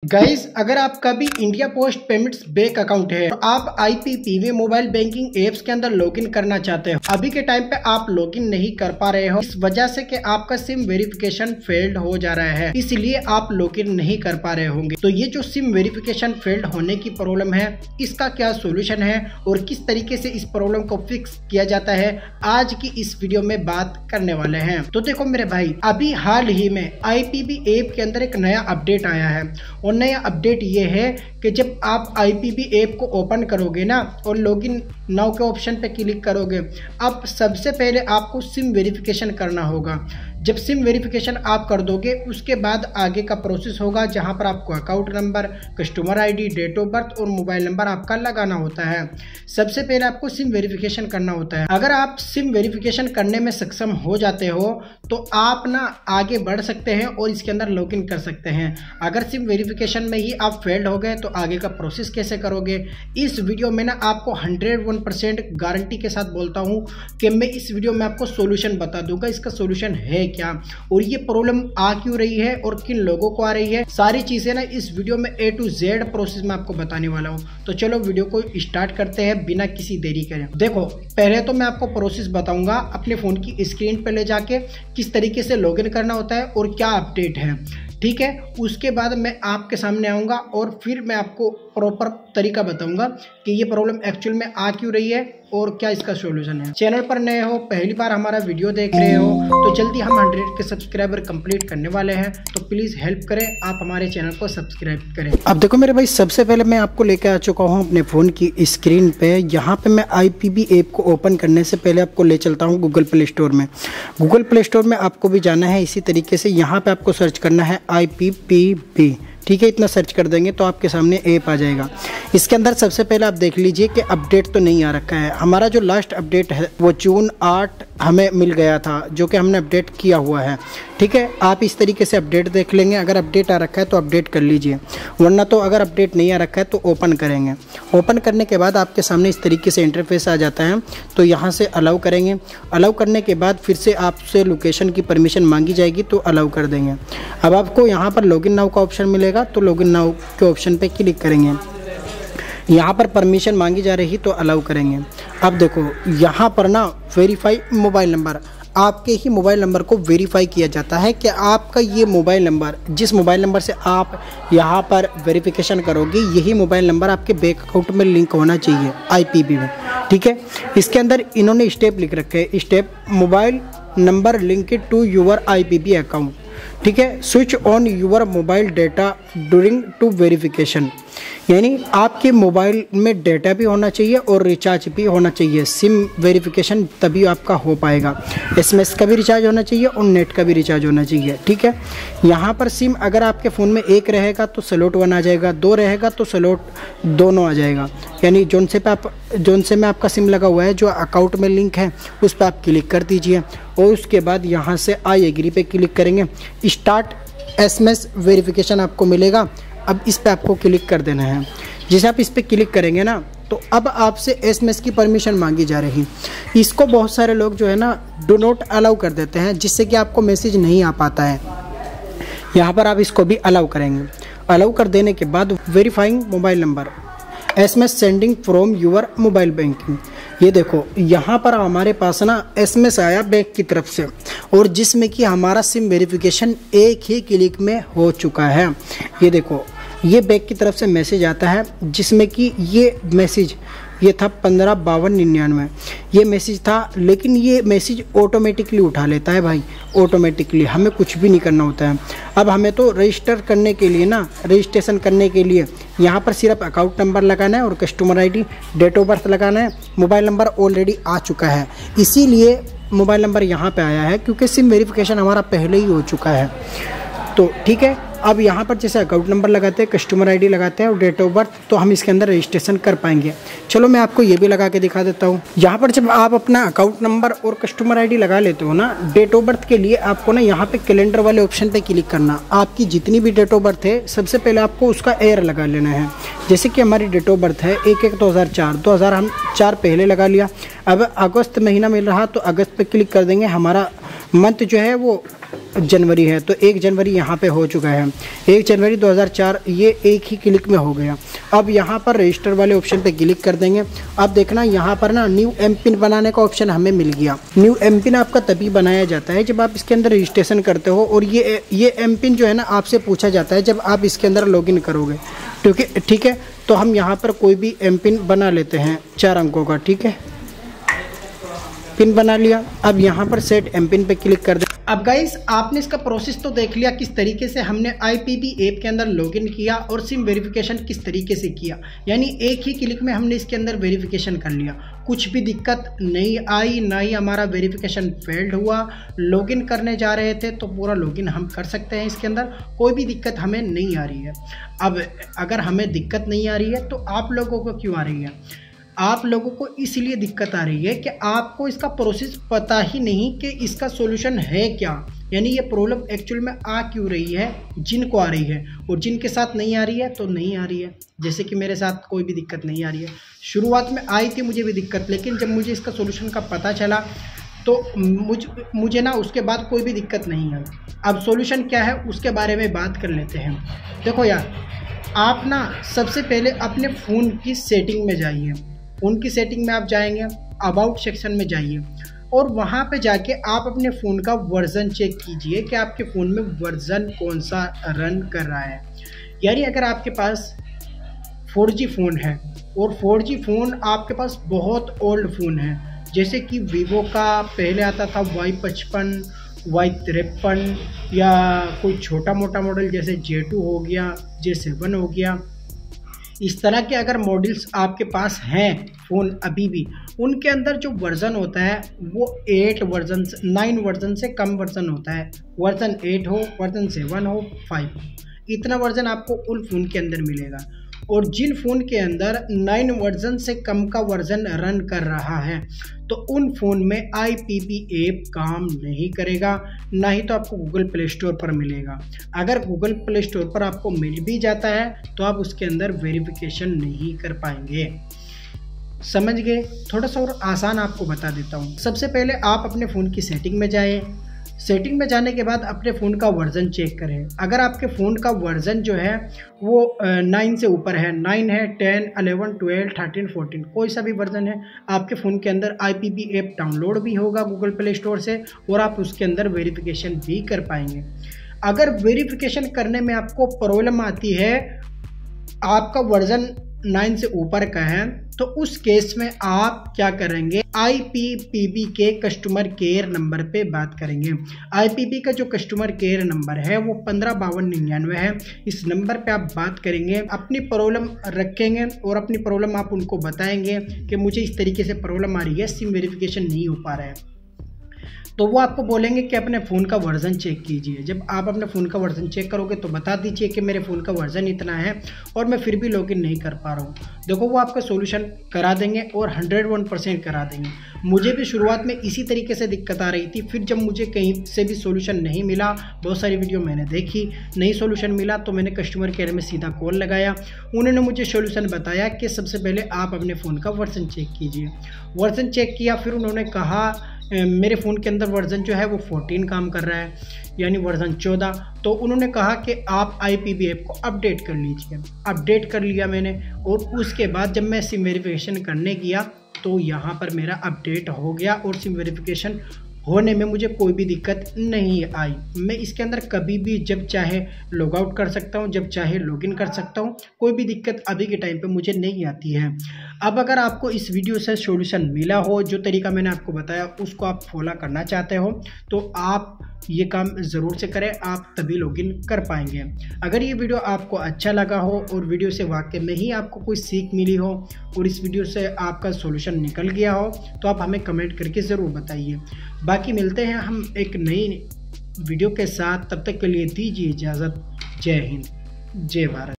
Guys, अगर आपका भी India post payments bank account है तो आप IPPV मोबाइल बैंकिंग एप्स के अंदर लॉगिन करना चाहते हो। अभी के टाइम पे आप लॉगिन नहीं कर पा रहे हो इस वजह से कि आपका सिम वेरिफिकेशन फेल्ड हो जा रहा है, इसलिए आप लॉगिन नहीं कर पा रहे होंगे। तो ये जो सिम वेरिफिकेशन फेल्ड होने की प्रॉब्लम है, इसका क्या सोल्यूशन है और किस तरीके से इस प्रॉब्लम को फिक्स किया जाता है, आज की इस वीडियो में बात करने वाले हैं। तो देखो मेरे भाई, अभी हाल ही में IPP ऐप के अंदर एक नया अपडेट आया है और नया अपडेट ये है कि जब आप IPP ऐप को ओपन करोगे ना और लॉगिन नाउ के ऑप्शन पे क्लिक करोगे, अब सबसे पहले आपको सिम वेरिफिकेशन करना होगा। जब सिम वेरिफिकेशन आप कर दोगे उसके बाद आगे का प्रोसेस होगा, जहां पर आपको account number, customer ID, date of birth और मोबाइल नंबर आपका लगाना होता है। सबसे पहले आपको सिम वेरिफिकेशन करना होता है। अगर आप सिम वेरिफिकेशन करने में सक्षम हो जाते हो तो आप ना आगे बढ़ सकते हैं और इसके अंदर लॉगिन कर सकते हैं। अगर सिम वेरिफिकेशन में ही आप फेल्ड हो गए तो आगे का प्रोसेस कैसे करोगे, इस वीडियो में ना आपको 101% गारंटी के साथ बोलता हूँ कि मैं इस वीडियो में आपको सोल्यूशन बता दूंगा। इसका सोल्यूशन है क्या और ये प्रॉब्लम आ क्यों रही है और किन लोगों को आ रही है, सारी चीजें ना इस वीडियो में A to Z प्रोसेस में आपको बताने वाला हूँ। तो चलो वीडियो को स्टार्ट करते हैं बिना किसी देरी करे। देखो, पहले तो मैं आपको प्रोसेस बताऊंगा अपने फोन की स्क्रीन पे ले जाके किस तरीके से लॉगिन करना होता है और क्या अपडेट है, ठीक है। उसके बाद मैं आपके सामने आऊँगा और फिर मैं आपको प्रॉपर तरीका बताऊंगा कि ये प्रॉब्लम एक्चुअल में आ क्यों रही है और क्या इसका सॉल्यूशन है। चैनल पर नए हो, पहली बार हमारा वीडियो देख रहे हो तो जल्दी हम 100 के सब्सक्राइबर कंप्लीट करने वाले हैं, तो प्लीज़ हेल्प करें, आप हमारे चैनल को सब्सक्राइब करें। अब देखो मेरे भाई, सबसे पहले मैं आपको लेकर आ चुका हूँ अपने फ़ोन की स्क्रीन पे। यहाँ पे मैं IPP ऐप को ओपन करने से पहले आपको ले चलता हूँ गूगल प्ले स्टोर में। गूगल प्ले स्टोर में आपको भी जाना है इसी तरीके से। यहाँ पे आपको सर्च करना है IPPB, ठीक है। इतना सर्च कर देंगे तो आपके सामने ऐप आ जाएगा। इसके अंदर सबसे पहले आप देख लीजिए कि अपडेट तो नहीं आ रखा है। हमारा जो लास्ट अपडेट है वो जून 8 हमें मिल गया था, जो कि हमने अपडेट किया हुआ है, ठीक है। आप इस तरीके से अपडेट देख लेंगे। अगर अपडेट आ रखा है तो अपडेट कर लीजिए, वरना तो अगर अपडेट नहीं आ रखा है तो ओपन करेंगे। ओपन करने के बाद आपके सामने इस तरीके से इंटरफेस आ जाता है, तो यहाँ से अलाउ करेंगे। अलाउ करने के बाद फिर से आपसे लोकेशन की परमिशन मांगी जाएगी तो अलाउ कर देंगे। अब आपको यहाँ पर लॉगिन नाउ का ऑप्शन मिलेगा, तो लॉगिन नाउ के ऑप्शन पे क्लिक करेंगे। यहाँ पर परमिशन मांगी जा रही तो अलाउ करेंगे। अब देखो, यहाँ पर ना वेरीफाई मोबाइल नंबर, आपके ही मोबाइल नंबर को वेरीफाई किया जाता है कि आपका ये मोबाइल नंबर, जिस मोबाइल नंबर से आप यहाँ पर वेरिफिकेशन करोगे, यही मोबाइल नंबर आपके बैंक अकाउंट में लिंक होना चाहिए IPP में, ठीक है। इसके अंदर इन्होंने स्टेप लिख रखे हैं, step mobile number linked to your IPP account, ठीक है। Switch on your mobile data during to verification, यानी आपके मोबाइल में डेटा भी होना चाहिए और रिचार्ज भी होना चाहिए। सिम वेरिफिकेशन तभी आपका हो पाएगा। SMS का भी रिचार्ज होना चाहिए और नेट का भी रिचार्ज होना चाहिए, ठीक है। यहाँ पर सिम अगर आपके फ़ोन में एक रहेगा तो स्लॉट 1 आ जाएगा, 2 रहेगा तो स्लॉट दोनों आ जाएगा। यानी जोन से में आपका सिम लगा हुआ है, जो अकाउंट में लिंक है, उस पर आप क्लिक कर दीजिए और उसके बाद यहाँ से आई एग्री पे क्लिक करेंगे। स्टार्ट SMS वेरिफिकेशन आपको मिलेगा। अब इस पे आपको क्लिक कर देना है। जैसे आप इस पे क्लिक करेंगे ना, तो अब आपसे SMS की परमिशन मांगी जा रही। इसको बहुत सारे लोग जो है ना डू नॉट अलाउ कर देते हैं, जिससे कि आपको मैसेज नहीं आ पाता है। यहाँ पर आप इसको भी अलाउ करेंगे। अलाउ कर देने के बाद verifying mobile number, SMS sending from your mobile banking. ये देखो, यहाँ पर हमारे पास ना SMS आया बैंक की तरफ से, और जिसमें कि हमारा सिम वेरिफिकेशन एक ही क्लिक में हो चुका है। ये देखो, ये बैंक की तरफ से मैसेज आता है, जिसमें कि ये मैसेज ये था 155299 ये मैसेज था। लेकिन ये मैसेज ऑटोमेटिकली उठा लेता है भाई, ऑटोमेटिकली, हमें कुछ भी नहीं करना होता है। अब हमें तो रजिस्टर करने के लिए ना, रजिस्ट्रेशन करने के लिए यहाँ पर सिर्फ अकाउंट नंबर लगाना है और customer ID, date of birth लगाना है। मोबाइल नंबर ऑलरेडी आ चुका है, इसीलिए मोबाइल नंबर यहाँ पे आया है, क्योंकि सिम वेरिफिकेशन हमारा पहले ही हो चुका है। तो ठीक है, अब यहाँ पर जैसे अकाउंट नंबर लगाते हैं, कस्टमर ID लगाते हैं और डेट ऑफ बर्थ, तो हम इसके अंदर रजिस्ट्रेशन कर पाएंगे। चलो मैं आपको ये भी लगा के दिखा देता हूँ। यहाँ पर जब आप अपना अकाउंट नंबर और कस्टमर ID लगा लेते हो ना, डेट ऑफ बर्थ के लिए आपको ना यहाँ पे कैलेंडर वाले ऑप्शन पे क्लिक करना। आपकी जितनी भी डेट ऑफ बर्थ है, सबसे पहले आपको उसका एयर लगा लेना है। जैसे कि हमारी डेट ऑफ बर्थ है 1/1/2004, हम 4 पहले लगा लिया। अब अगस्त महीना मिल रहा तो अगस्त पे क्लिक कर देंगे। हमारा मंथ जो है वो जनवरी है, तो 1 जनवरी यहाँ पे हो चुका है। 1 जनवरी 2004 ये एक ही क्लिक में हो गया। अब यहाँ पर रजिस्टर वाले ऑप्शन पे क्लिक कर देंगे। अब देखना यहाँ पर ना न्यू एम पिन बनाने का ऑप्शन हमें मिल गया। न्यू एम पिन आपका तभी बनाया जाता है जब आप इसके अंदर रजिस्ट्रेशन करते हो, और ये एम पिन जो है ना आपसे पूछा जाता है जब आप इसके अंदर लॉगिन करोगे। ठीक है, तो हम यहाँ पर कोई भी एम पिन बना लेते हैं 4 अंकों का। ठीक है, पिन बना लिया। अब यहाँ पर सेट एम पिन पे क्लिक कर दे। अब गाइस आपने इसका प्रोसेस तो देख लिया, किस तरीके से हमने IPP ऐप के अंदर लॉगिन किया और सिम वेरिफिकेशन किस तरीके से किया। यानी एक ही क्लिक में हमने इसके अंदर वेरिफिकेशन कर लिया, कुछ भी दिक्कत नहीं आई, ना ही हमारा वेरिफिकेशन फेल्ड हुआ। लॉगिन करने जा रहे थे तो पूरा लॉगिन हम कर सकते हैं इसके अंदर, कोई भी दिक्कत हमें नहीं आ रही है। अब अगर हमें दिक्कत नहीं आ रही है तो आप लोगों को क्यों आ रही है? आप लोगों को इसलिए दिक्कत आ रही है कि आपको इसका प्रोसेस पता ही नहीं कि इसका सॉल्यूशन है क्या। यानी ये प्रॉब्लम एक्चुअल में आ क्यों रही है, जिनको आ रही है, और जिनके साथ नहीं आ रही है तो नहीं आ रही है। जैसे कि मेरे साथ कोई भी दिक्कत नहीं आ रही है। शुरुआत में आई थी मुझे भी दिक्कत, लेकिन जब मुझे इसका सॉल्यूशन का पता चला तो मुझे ना उसके बाद कोई भी दिक्कत नहीं आई। अब सॉल्यूशन क्या है उसके बारे में बात कर लेते हैं। देखो यार, आप ना सबसे पहले अपने फ़ोन की सेटिंग में जाइए। उनकी सेटिंग में आप जाएंगे, अबाउट सेक्शन में जाइए, और वहाँ पे जाके आप अपने फ़ोन का वर्ज़न चेक कीजिए कि आपके फ़ोन में वर्ज़न कौन सा रन कर रहा है। यानी अगर आपके पास 4G फ़ोन है और 4G फ़ोन आपके पास बहुत ओल्ड फ़ोन है, जैसे कि वीवो का पहले आता था Y55, Y53, या कोई छोटा मोटा मॉडल जैसे J2 हो गया, J7 हो गया, इस तरह के अगर मॉडल्स आपके पास हैं फ़ोन अभी भी, उनके अंदर जो वर्ज़न होता है वो 9 वर्ज़न से कम वर्ज़न होता है। वर्ज़न 8 हो, वर्ज़न 7 हो, 5, इतना वर्ज़न आपको उन फ़ोन के अंदर मिलेगा। और जिन फ़ोन के अंदर 9 वर्ज़न से कम का वर्ज़न रन कर रहा है तो उन फ़ोन में IPP ऐप काम नहीं करेगा, ना ही तो आपको गूगल प्ले स्टोर पर मिलेगा। अगर गूगल प्ले स्टोर पर आपको मिल भी जाता है तो आप उसके अंदर वेरिफिकेशन नहीं कर पाएंगे। समझ गए? थोड़ा सा और आसान आपको बता देता हूँ। सबसे पहले आप अपने फ़ोन की सेटिंग में जाएँ। सेटिंग में जाने के बाद अपने फ़ोन का वर्ज़न चेक करें। अगर आपके फ़ोन का वर्ज़न जो है वो 9 से ऊपर है, 9 है, 10, 11, 12, 13, 14, कोई सा भी वर्ज़न है, आपके फ़ोन के अंदर IPP ऐप डाउनलोड भी होगा गूगल प्ले स्टोर से, और आप उसके अंदर वेरिफिकेशन भी कर पाएंगे। अगर वेरिफिकेशन करने में आपको प्रॉब्लम आती है, आपका वर्ज़न 9 से ऊपर का है, तो उस केस में आप क्या करेंगे, IPPB के कस्टमर केयर नंबर पे बात करेंगे। IPP का जो कस्टमर केयर नंबर है वो 155299 है। इस नंबर पे आप बात करेंगे, अपनी प्रॉब्लम रखेंगे और अपनी प्रॉब्लम आप उनको बताएंगे कि मुझे इस तरीके से प्रॉब्लम आ रही है, सिम वेरिफिकेशन नहीं हो पा रहा है। तो वो आपको बोलेंगे कि अपने फ़ोन का वर्ज़न चेक कीजिए। जब आप अपने फ़ोन का वर्ज़न चेक करोगे तो बता दीजिए कि मेरे फ़ोन का वर्ज़न इतना है और मैं फिर भी लॉगिन नहीं कर पा रहा हूँ। देखो वो आपका सॉल्यूशन करा देंगे और 101% करा देंगे। मुझे भी शुरुआत में इसी तरीके से दिक्कत आ रही थी, फिर जब मुझे कहीं से भी सॉल्यूशन नहीं मिला, बहुत सारी वीडियो मैंने देखी, नहीं सॉल्यूशन मिला, तो मैंने कस्टमर केयर में सीधा कॉल लगाया। उन्होंने मुझे सॉल्यूशन बताया कि सबसे पहले आप अपने फ़ोन का वर्ज़न चेक कीजिए। वर्ज़न चेक किया, फिर उन्होंने कहा मेरे फ़ोन के अंदर वर्ज़न जो है वो 14 काम कर रहा है, यानी वर्ज़न 14। तो उन्होंने कहा कि आप IPP ऐप को अपडेट कर लीजिए। अपडेट कर लिया मैंने, और उसके बाद जब मैं सिम वेरिफिकेशन करने गया तो यहाँ पर मेरा अपडेट हो गया और सिम वेरिफिकेशन होने में मुझे कोई भी दिक्कत नहीं आई। मैं इसके अंदर कभी भी जब चाहे लॉग आउट कर सकता हूँ, जब चाहे लॉगिन कर सकता हूँ, कोई भी दिक्कत अभी के टाइम पे मुझे नहीं आती है। अब अगर आपको इस वीडियो से सॉल्यूशन मिला हो, जो तरीका मैंने आपको बताया उसको आप फॉलो करना चाहते हो, तो आप ये काम ज़रूर से करें, आप तभी लॉगिन कर पाएंगे। अगर ये वीडियो आपको अच्छा लगा हो और वीडियो से वाकई में ही आपको कोई सीख मिली हो और इस वीडियो से आपका सॉल्यूशन निकल गया हो, तो आप हमें कमेंट करके ज़रूर बताइए। बाकी मिलते हैं हम एक नई वीडियो के साथ, तब तक के लिए दीजिए इजाज़त। जय हिंद, जय भारत।